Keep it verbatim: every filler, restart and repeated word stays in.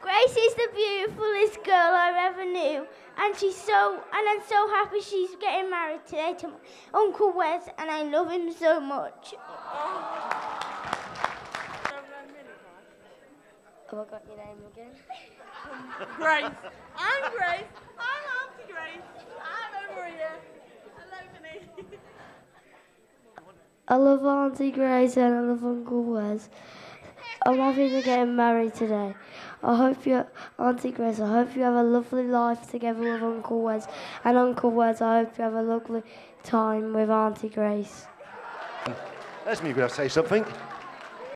Grace is the beautifulest girl I ever knew, and she's so, and I'm so happy she's getting married today to my Uncle Wes, and I love him so much. Have I got your name again? Grace. I'm Grace. I'm Auntie Grace. I'm over here. Hello, Denise. I love Auntie Grace and I love Uncle Wes. I'm happy to get married today. I hope you, Auntie Grace, I hope you have a lovely life together with Uncle Wes. And Uncle Wes, I hope you have a lovely time with Auntie Grace. That's me going to say something.